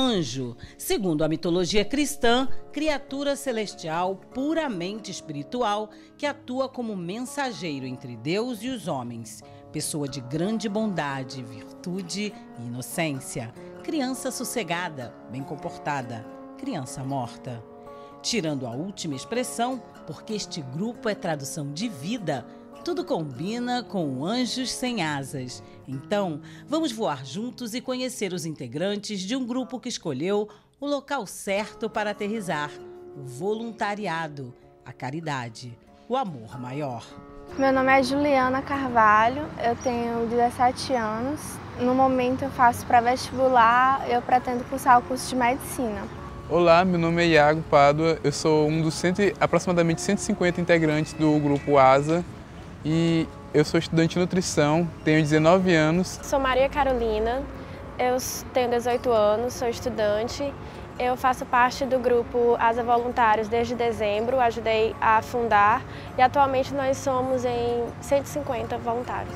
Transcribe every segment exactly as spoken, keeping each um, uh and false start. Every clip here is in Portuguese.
Anjo, segundo a mitologia cristã, criatura celestial puramente espiritual que atua como mensageiro entre Deus e os homens. Pessoa de grande bondade, virtude e inocência. Criança sossegada, bem comportada. Criança morta. Tirando a última expressão, porque este grupo é tradução de vida, tudo combina com Anjos Sem Asas. Então, vamos voar juntos e conhecer os integrantes de um grupo que escolheu o local certo para aterrissar: o voluntariado, a caridade, o amor maior. Meu nome é Juliana Carvalho, eu tenho dezessete anos. No momento eu faço pré-vestibular, eu pretendo cursar o curso de medicina. Olá, meu nome é Iago Pádua, eu sou um dos cento, aproximadamente cento e cinquenta integrantes do grupo ASA e eu sou estudante de nutrição, tenho dezenove anos. Sou Maria Carolina, eu tenho dezoito anos, sou estudante. Eu faço parte do grupo ASA Voluntários desde dezembro, ajudei a fundar e atualmente nós somos em cento e cinquenta voluntários.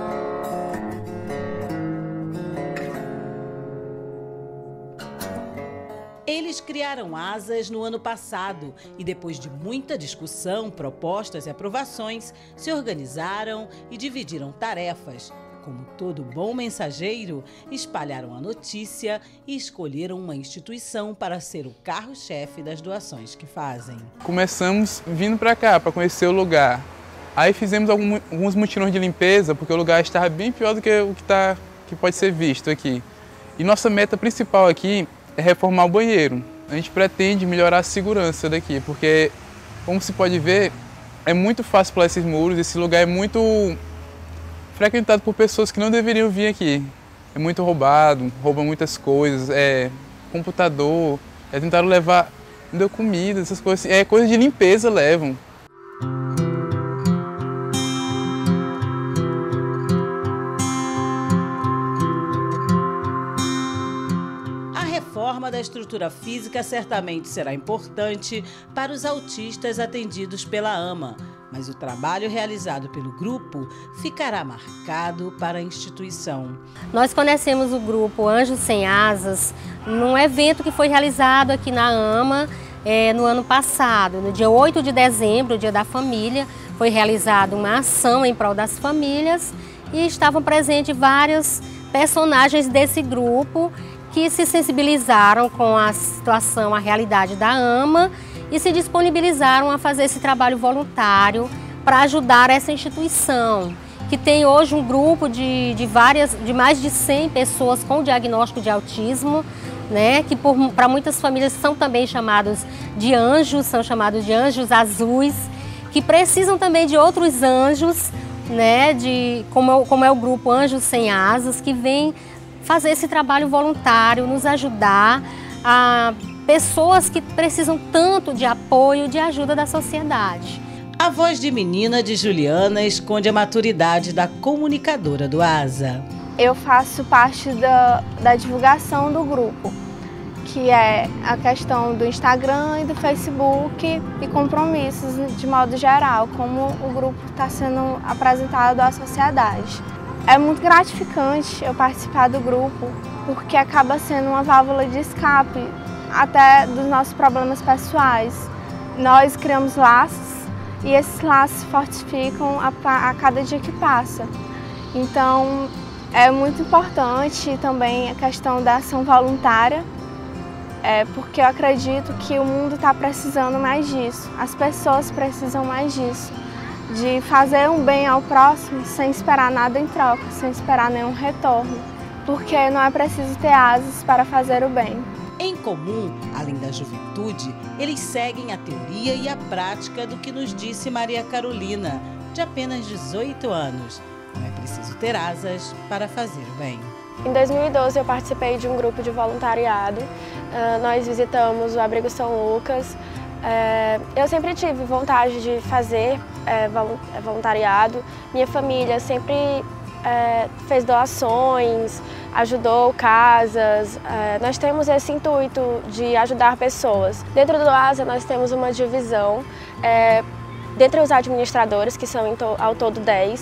Eles criaram Asas no ano passado e, depois de muita discussão, propostas e aprovações, se organizaram e dividiram tarefas. Como todo bom mensageiro, espalharam a notícia e escolheram uma instituição para ser o carro-chefe das doações que fazem. Começamos vindo para cá, para conhecer o lugar. Aí fizemos alguns mutirões de limpeza, porque o lugar estava bem pior do que o que, tá, que pode ser visto aqui. E nossa meta principal aqui é reformar o banheiro. A gente pretende melhorar a segurança daqui, porque, como se pode ver, é muito fácil pular esses muros, esse lugar é muito frequentado por pessoas que não deveriam vir aqui. É muito roubado, roubam muitas coisas, é computador, é tentaram levar deu comida, essas coisas, é coisa de limpeza levam. A reforma da estrutura física certamente será importante para os autistas atendidos pela AMA, mas o trabalho realizado pelo grupo ficará marcado para a instituição. Nós conhecemos o grupo Anjos Sem Asas num evento que foi realizado aqui na AMA é, no ano passado. No dia oito de dezembro, Dia da Família, foi realizada uma ação em prol das famílias e estavam presentes vários personagens desse grupo que se sensibilizaram com a situação, a realidade da AMA e se disponibilizaram a fazer esse trabalho voluntário para ajudar essa instituição, que tem hoje um grupo de, de, várias, de mais de cem pessoas com diagnóstico de autismo, né, que para muitas famílias são também chamados de anjos, são chamados de anjos azuis, que precisam também de outros anjos, né, de, como, como é o grupo Anjos Sem Asas, que vem fazer esse trabalho voluntário, nos ajudar a pessoas que precisam tanto de apoio, de ajuda da sociedade. A voz de menina de Juliana esconde a maturidade da comunicadora do ASA. Eu faço parte da, da divulgação do grupo, que é a questão do Instagram e do Facebook e compromissos de modo geral, como o grupo está sendo apresentado à sociedade. É muito gratificante eu participar do grupo, porque acaba sendo uma válvula de escape até dos nossos problemas pessoais. Nós criamos laços e esses laços fortificam a, a cada dia que passa. Então, é muito importante também a questão da ação voluntária, é, porque eu acredito que o mundo está precisando mais disso, as pessoas precisam mais disso, de fazer um bem ao próximo sem esperar nada em troca, sem esperar nenhum retorno, porque não é preciso ter asas para fazer o bem. Em comum, além da juventude, eles seguem a teoria e a prática do que nos disse Maria Carolina, de apenas dezoito anos. Não é preciso ter asas para fazer o bem. Em dois mil e doze eu participei de um grupo de voluntariado. Uh, nós visitamos o Abrigo São Lucas. Uh, eu sempre tive vontade de fazer uh, voluntariado. Minha família sempre uh, fez doações, ajudou casas. Uh, nós temos esse intuito de ajudar pessoas. Dentro do ASA nós temos uma divisão, uh, dentre os administradores, que são ao todo dez,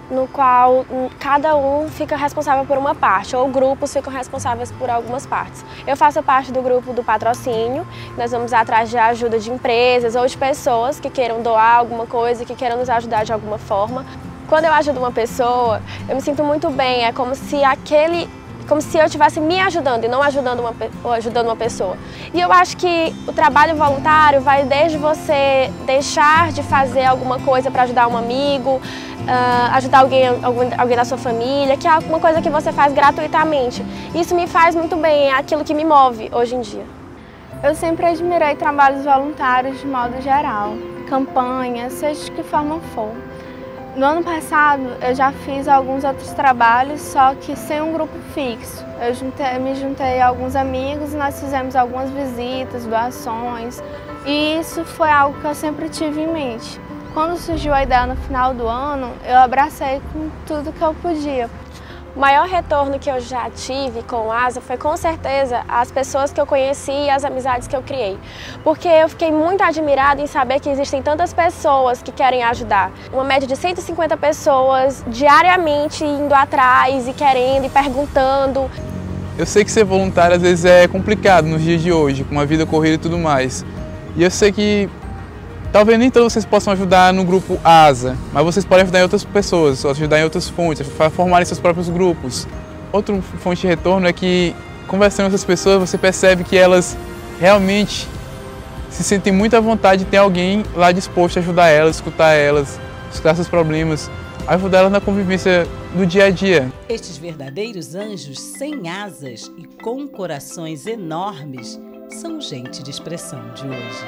no qual cada um fica responsável por uma parte, ou grupos ficam responsáveis por algumas partes. Eu faço parte do grupo do patrocínio, nós vamos atrás de ajuda de empresas ou de pessoas que queiram doar alguma coisa, que queiram nos ajudar de alguma forma. Quando eu ajudo uma pessoa, eu me sinto muito bem, é como se aquele... como se eu estivesse me ajudando e não ajudando uma, ajudando uma pessoa. E eu acho que o trabalho voluntário vai desde você deixar de fazer alguma coisa para ajudar um amigo, uh, ajudar alguém, alguém, alguém da sua família, que é uma coisa que você faz gratuitamente. Isso me faz muito bem, é aquilo que me move hoje em dia. Eu sempre admirei trabalhos voluntários de modo geral, campanhas, seja de que forma for. No ano passado, eu já fiz alguns outros trabalhos, só que sem um grupo fixo. Eu juntei, me juntei a alguns amigos e nós fizemos algumas visitas, doações. E isso foi algo que eu sempre tive em mente. Quando surgiu a ideia no final do ano, eu abracei com tudo que eu podia. O maior retorno que eu já tive com o ASA foi, com certeza, as pessoas que eu conheci e as amizades que eu criei. Porque eu fiquei muito admirada em saber que existem tantas pessoas que querem ajudar. Uma média de cento e cinquenta pessoas diariamente indo atrás e querendo e perguntando. Eu sei que ser voluntário às vezes é complicado nos dias de hoje, com uma vida corrida e tudo mais. E eu sei que talvez nem todos vocês possam ajudar no grupo ASA, mas vocês podem ajudar em outras pessoas, ajudar em outras fontes, formarem seus próprios grupos. Outra fonte de retorno é que, conversando com essas pessoas, você percebe que elas realmente se sentem muito à vontade de ter alguém lá disposto a ajudar elas, escutar elas, escutar seus problemas, ajudar elas na convivência do dia a dia. Estes verdadeiros anjos sem asas e com corações enormes são gente de expressão de hoje.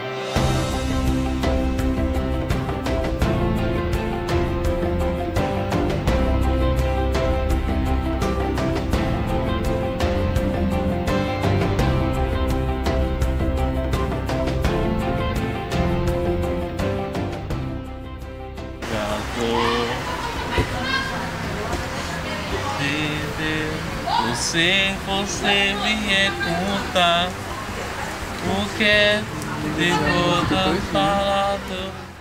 Se você vier contar o que é de toda falado.